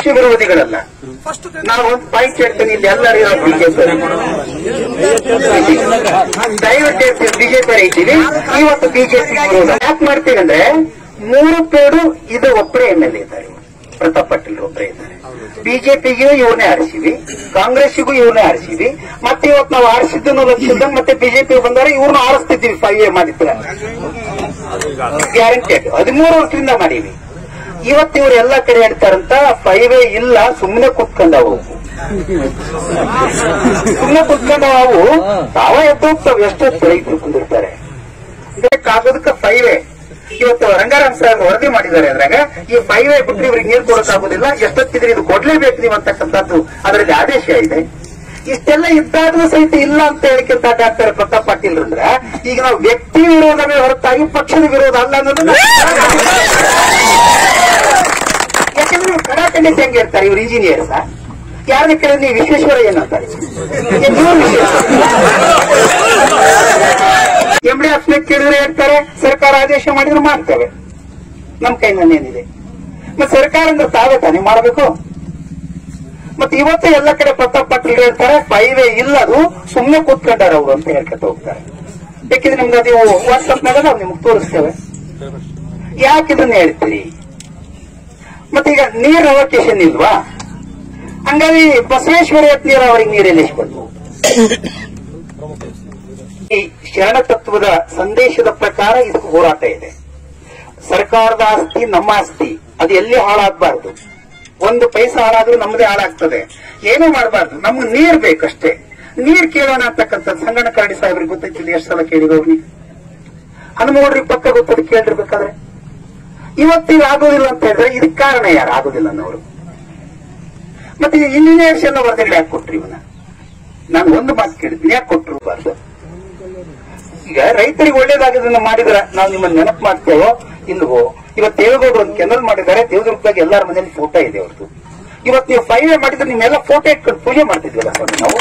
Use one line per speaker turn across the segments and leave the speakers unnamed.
ಪಕ್ಷ ವಿರೋಧಿಗಳಲ್ಲ. ನಾವು ಒಂದು ಪಾಯಿಂಟ್ ಹೇಳ್ತೇನೆ, ಇಲ್ಲಿ ಎಲ್ಲರೂ ದಯವಿಟ್ಟು ಬಿಜೆಪಿ ಇದ್ದೀವಿ, ಇವತ್ತು ಬಿಜೆಪಿ ವಿರೋಧ ಯಾಕೆ ಮಾಡ್ತೀವಿ ಅಂದ್ರೆ 3 ಪೇಡು ಇದು ಒಬ್ಬರೇ MLA ಇದ್ದಾರೆ, ಪ್ರತಾಪ್ ಪಾಟೀಲ್ ಒಬ್ಬರೇ ಇದ್ದಾರೆ. ಬಿಜೆಪಿಗೂ ಇವನೇ ಆರಿಸಿವಿ, ಕಾಂಗ್ರೆಸ್ಸಿಗೂ ಇವನೇ ಆರಿಸಿವಿ, ಮತ್ತೆ ಇವತ್ತು ನಾವು ಆರಿಸಿದ್ದನ್ನು ಲಕ್ಷದ ಮತ್ತೆ ಬಿಜೆಪಿ ಬಂದರೆ ಇವ್ರನ್ನ ಆರಿಸ್ತಿದ್ದೀವಿ. 5A ಮಾಡಿದ್ರ ಗ್ಯಾರಂಟೆಡ್ 13 ವರ್ಷದಿಂದ ಮಾಡೀವಿ. ಇವತ್ತು ಇವ್ರು ಎಲ್ಲಾ ಕಡೆ ಹೇಳ್ತಾರಂತ 5A ಇಲ್ಲ, ಸುಮ್ಮನೆ ಕುತ್ಕೊಂಡವು, ಸುಮ್ಮನೆ ಕುತ್ಕೊಂಡವು ತಾವ ಎದ್ದು ಹೋಗ್ತಾವ. ಎಷ್ಟೊತ್ತು ರೈತರು ಕುಂದಿರ್ತಾರೆ, ಕಾಗೋದಕ್ಕೆ 5A. ಇವತ್ತು ರಂಗಾರಾಮ್ ಸಾಹೇಬ್ ವರದಿ ಮಾಡಿದ್ದಾರೆ. ಅದ್ರಾಗ ಈ 5A ಬಿಟ್ಟರೆ ಇವ್ರಿಗೆ ನೀರು ಕೊಡೋಕ್ಕಾಗೋದಿಲ್ಲ, ಎಷ್ಟೊತ್ತಿದ್ರೆ ಇದು ಕೊಡ್ಲೇಬೇಕು ನೀವು ಅಂತಕ್ಕಂಥದ್ದು ಅದರಲ್ಲಿ ಆದೇಶ ಇದೆ. ಇಷ್ಟೆಲ್ಲ ಇದ್ದಾದ್ರೂ ಸಹಿತ ಇಲ್ಲ ಅಂತ ಹೇಳಿಕೆಂತ ಡಾಕ್ಟರ್ ಪ್ರತಾಪ್ ಪಾಟೀಲ್ ಅಂದ್ರ ಈಗ ನಾವು ವ್ಯಕ್ತಿ ವಿರೋಧವೇ ಹೊರತಾಗಿ ಪಕ್ಷದ ವಿರೋಧ ಅಲ್ಲ ಅನ್ನೋದನ್ನ ಯಾಕಂದ್ರೆ ಇವ್ರು ಕಡಾಖಂಡಿತ ಹೆಂಗೆ ಇರ್ತಾರೆ ಇವ್ರು ಇಂಜಿನಿಯರ್ಸ. ಯಾರನ್ನ ಕೇಳಿದ್ರೆ ನೀವು ವಿಶ್ವೇಶ್ವರಯ್ಯ ಏನಂತಾರೆ, MD ಆಫ್ಸ್ನ ಕೇಳಿದ್ರೆ ಹೇಳ್ತಾರೆ ಸರ್ಕಾರ ಆದೇಶ ಮಾಡಿದ್ರೆ ಮಾಡ್ತೇವೆ, ನಮ್ ಕೈನಲ್ಲೇನಿದೆ. ಮತ್ತೆ ಸರ್ಕಾರ ಅಂದ್ರೆ ತಾವೇ ತಾನೇ ಮಾಡಬೇಕು. ಮತ್ತೆ ಇವತ್ತು ಎಲ್ಲ ಕಡೆ ಪ್ರತಾಪ್ ಪಾಟೀಲ್ ಹೇಳ್ತಾರೆ 5A ಇಲ್ಲ, ಅದು ಸುಮ್ಮನೆ ಕೂತ್ಕೊಂಡಾರ ಅವರು ಅಂತ ಹೇಳ್ಕೊತ ಹೋಗ್ತಾರೆ. ಬೇಕಿದ್ರೆ ನಿಮ್ಗೆ ಅದು ವಾಟ್ಸ್ಆಪ್ನಾಗ ನಾವು ನಿಮ್ಗೆ ತೋರಿಸ್ತೇವೆ. ಯಾಕಿದನ್ನ ಹೇಳ್ತೀರಿ? ಮತ್ತೆ ಈಗ ನೀರ್ ಅವಕೇಶನ್ ಇಲ್ವಾ? ಹಂಗಾಗಿ ಬಸವೇಶ್ವರ ನೀರಾವರಿಗೆ ನೀರೆಲ್ಲಿ ಬಂತು? ಈ ಶರಣ ತತ್ವದ ಸಂದೇಶದ ಪ್ರಕಾರ ಇದಕ್ಕೆ ಹೋರಾಟ ಇದೆ. ಸರ್ಕಾರದ ಆಸ್ತಿ ನಮ್ಮ ಆಸ್ತಿ, ಅದು ಎಲ್ಲಿ ಹಾಳಾಗಬಾರ್ದು. 1 ಪೈಸಾ ಹಾಳಾದ್ರೂ ನಮ್ಮದೇ ಹಾಳಾಗ್ತದೆ. ಏನೂ ಮಾಡಬಾರ್ದು, ನಮ್ಗೆ ನೀರ್ ಬೇಕಷ್ಟೇ. ನೀರ್ ಕೇಳೋಣ ಅಂತಕ್ಕಂಥ ಸಂಗಣ್ಣ ಕರಡಿ ಸಾಹೇಬ್ರಿಗೆ ಗೊತ್ತೈತಿಲ್ಲ, ಎಷ್ಟು ಸಲ ಕೇಳಿದವ್ರಿ. ಹನುಮಗೌಡ್ರಿಗೆ ಪಕ್ಕ ಗೊತ್ತದ ಕೇಳಿರ್ಬೇಕಾದ್ರೆ. ಇವತ್ತಿಗೆ ಆಗೋದಿಲ್ಲ ಅಂತ ಹೇಳಿದ್ರೆ ಇದಕ್ಕೆ ಕಾರಣ ಯಾರು? ಆಗೋದಿಲ್ಲ ಅನ್ನೋರು. ಮತ್ತೆ ಇಂಜಿನಿಯರ್ಸ್ ಎಲ್ಲ ವರದಿಗಳು ಯಾಕೆ ಕೊಟ್ರಿ? ಇವನ್ನ ನಾನು ಒಂದು ಮಾತು ಕೇಳಿದ್ದೀನಿ, ಯಾಕೆ ಕೊಟ್ಟರು ಬಾರ್ದು? ಈಗ ರೈತರಿಗೆ ಒಳ್ಳೇದಾಗೋದನ್ನ ಮಾಡಿದ್ರ ನಾವು ನಿಮ್ಮನ್ನ ನೆನಪು ಮಾಡ್ತೇವೋ ಇಲ್ವೋ? ಇವತ್ತು ದೇವೇಗೌಡರು ಒಂದು ಕೆನಲ್ ಮಾಡಿದ್ದಾರೆ, ದೇವದುರ್ಗದಾಗ ಎಲ್ಲರ ಮನೆಯಲ್ಲಿ ಫೋಟೋ ಇದೆ ಅವ್ರದ್ದು. ಇವತ್ತು ನೀವು 5A ಮಾಡಿದ್ರೆ ನಿಮ್ಮೆಲ್ಲ ಫೋಟೋ ಇಟ್ಕೊಂಡು ಪೂಜೆ ಮಾಡ್ತಿದ್ವಲ್ಲ ಸ್ವಾಮಿ ನಾವು.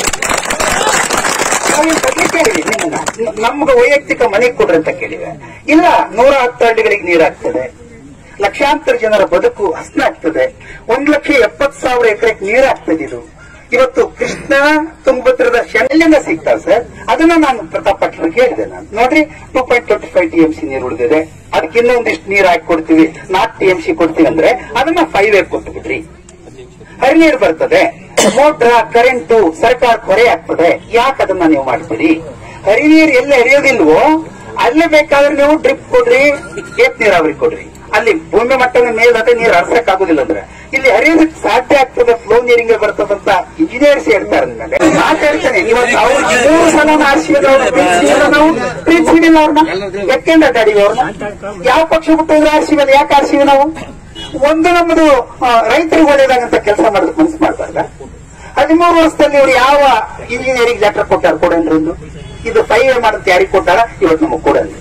ಕೇಳಿವಿ ನಿಮ್ಮನ್ನ, ನಮ್ಗೆ ವೈಯಕ್ತಿಕ ಮನೆಗೆ ಕೊಡ್ರಿ ಅಂತ ಕೇಳಿವೆ. ಇಲ್ಲ, 110 ಹಳ್ಳಿಗಳಿಗೆ ನೀರಾಗ್ತದೆ, ಲಕ್ಷಾಂತರ ಜನರ ಬದುಕು ಹಸನಾಗ್ತದೆ, 1,70,000 ಎಕರೆಗೆ ನೀರಾಗ್ತದೆ. ಇದು ಇವತ್ತು ಕೃಷ್ಣ ತುಂಗಭದ್ರದ ಶೆಲ್ಲಿಂದ ಸಿಗ್ತಾರೆ ಸರ್. ಅದನ್ನ ನಾನು ಪ್ರತಾಪ್ ಪಾಟೀಲ್ ಹೇಳಿದೆ. ನಾನು ನೋಡ್ರಿ 2.25 TMC ನೀರು ಉಳಿದಿದೆ, ಅದಕ್ಕೆ ಇನ್ನೊಂದಿಷ್ಟು ನೀರು ಹಾಕಿ ಕೊಡ್ತೀವಿ, 4 TMC ಕೊಡ್ತೀವಿ ಅಂದ್ರೆ ಅದನ್ನ 5A ಕೊಟ್ಟು ಬಿಡ್ರಿ. ಹರಿನೀರು ಬರ್ತದೆ, ಮೋಟ್ರ ಕರೆಂಟು ಸರ್ಕಾರ ಹೊರೆ ಆಗ್ತದೆ, ಯಾಕೆ ಅದನ್ನ ನೀವು ಮಾಡ್ತೀರಿ? ಹರಿನೀರು ಎಲ್ಲಿ ಹರಿಯೋದಿಲ್ವೋ ಅಲ್ಲೇ ಬೇಕಾದ್ರೆ ನೀವು ಡ್ರಿಪ್ ಕೊಡ್ರಿ, ಏತ್ ನೀರಾವರಿ ಕೊಡ್ರಿ. ಅಲ್ಲಿ ಭೂಮಿ ಮಟ್ಟದ ಮೇಲ್ದಾಟ ನೀರು ಹರಿಸಕ್ ಆಗುದಿಲ್ಲ ಅಂದ್ರೆ ಇಲ್ಲಿ ಹರಿಯೋದಕ್ಕೆ ಸಾಧ್ಯ ಆಗ್ತದೆ, ಫ್ಲೋ ನೀರಿಂಗ್ ಬರ್ತದಂತ ಇಂಜಿನಿಯರ್ಸ್ ಹೇಳ್ತಾರೆ. ಮಾತಾಡ್ತಾನೆ ಇವತ್ತು ಅವ್ರು 3 ಸಲ ಆರಿಸಿಲ್ಲ, ನಾವು ಪ್ರೀತಿಸಿಲ್ಲ ಅವ್ರನ್ನ, ಯಾಕೆಂಡ ಅಡ್ಡಾಡಿವಿ ಅವ್ರನ್ನ. ಯಾವ ಪಕ್ಷ ಬಿಟ್ಟಿದ್ರೆ ಆರಿಸಿಲ್ಲ, ಯಾಕೆ ಆರಿಸಿವಿ ನಾವು? ಒಂದು ನಮ್ಮದು ರೈತರಿಗೆ ಒಳ್ಳೇದಾಗಂತ ಕೆಲಸ ಮಾಡೋದಕ್ಕೆ ಮನಸ್ಸು ಮಾಡ್ಬಾರ್ದ? 13 ವರ್ಷದಲ್ಲಿ ಇವ್ರು ಯಾವ ಇಂಜಿನಿಯರಿಂಗ್ ಲೆಟರ್ ಕೊಟ್ಟಾರ? ಕೊಡನ್ರಿ ಒಂದು. ಇದು 5A ಮಾಡುತ್ತೆ ಯಾರಿಗೆ ಕೊಟ್ಟಾರ? ಇವತ್ತು ನಮಗ್ ಕೊಡನ್ರಿ.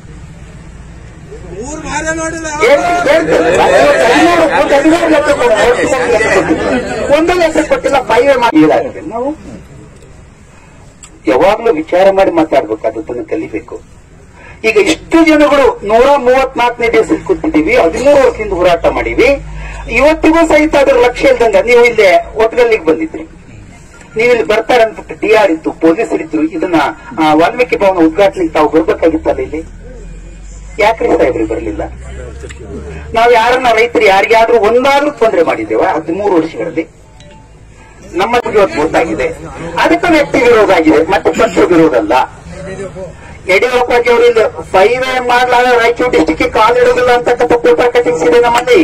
ಒಂದು ಲೆಟರ್ ಕೊಟ್ಟಿಲ್ಲ, 5A ಮಾಡಿ. ನಾವು ಯಾವಾಗ್ಲೂ ವಿಚಾರ ಮಾಡಿ ಮಾತಾಡ್ಬೇಕು, ಅದನ್ನ ಕಲಿಬೇಕು. ಈಗ ಇಷ್ಟು ಜನಗಳು 134ನೇ ದಿವಸಕ್ಕೆ ಕೂತಿದ್ದೀವಿ, 13 ವರ್ಷದಿಂದ ಹೋರಾಟ ಮಾಡೀವಿ. ಇವತ್ತಿಗೂ ಸಹಿತ ಅದ್ರ ಲಕ್ಷ್ಯ ಇಲ್ದಂಗ ನೀವು ಇಲ್ಲೇ ವಟಗಲ್ಲಿಗೆ ಬಂದಿದ್ರಿ, ನೀವಿಲ್ಲಿ ಬರ್ತಾರಂತ DR ಇತ್ತು, ಪೊಲೀಸರಿದ್ರು. ಇದನ್ನ ವಾಲ್ಮೀಕಿ ಭವನ ಉದ್ಘಾಟನೆಗೆ ತಾವು ಬರ್ಬೇಕಾಗಿತ್ತಲ್ಲ ಇಲ್ಲಿ, ಯಾಕ್ರಿ ಸಾಹೇಬ್ರಿ ಬರಲಿಲ್ಲ? ನಾವು ಯಾರನ್ನ ರೈತರು ಯಾರಿಗಾದ್ರೂ ಒಂದಾದ್ರೂ ತೊಂದರೆ ಮಾಡಿದ್ದೇವ 13 ವರ್ಷಗಳಲ್ಲಿ? ನಮ್ಮ ಇವತ್ತು ಗೊತ್ತಾಗಿದೆ, ಅದಕ್ಕೆ ವ್ಯಕ್ತಿ ವಿರೋಧ ಆಗಿದೆ, ಮತ್ತೆ ಪಕ್ಷ ವಿರೋಧ ಅಲ್ಲ. ಯಡಿಯೂರಪ್ಪಾಜಿ ಅವರು ಇಲ್ಲಿ 5A ಮಾಡ್ಲಾಗ ರಾಯಚೂರು ಡಿಸ್ಟಿಕ್ ಕಾಲ್ ಇಡೋದಿಲ್ಲ ಅಂತಕ್ಕಂಥ ಪೇಪರ್ ಕಟಿಂಗ್ಸ್ ಇದೆ ನಮ್ಮಲ್ಲಿ.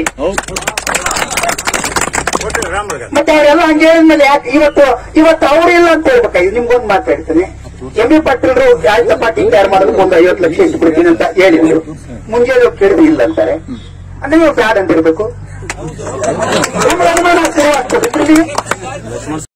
ಮತ್ತೆ ಅವರೆಲ್ಲ ಹಂಗೆ ಹೇಳಿದ್ಮೇಲೆ ಯಾಕೆ ಇವತ್ತು ಅವ್ರಿಲ್ಲ ಅಂತ ಹೇಳ್ಬೇಕಾಗಿ? ನಿಮ್ಗೊಂದು ಮಾತಾಡ್ತೇನೆ, MB ಪಾಟೀಲ್ರು ಆಯ್ತಪ್ಪ ಟೀಕೆ ತಯಾರು ಮಾಡೋದಕ್ಕೆ ಒಂದು 50 ಲಕ್ಷ ಇಟ್ಬಿಡ್ತೀನಿ ಅಂತ ಹೇಳಿದ್ರು. ಮುಂಜಾನೆ ಕೇಳಿದ್ರು ಇಲ್ಲ ಅಂತಾರೆ, ಅಂದ್ರೆ ನೀವು ಬ್ಯಾಡ್ ಅಂತ ಇರ್ಬೇಕು. ಅನುಮಾನ ಆಗ್ತದೆ.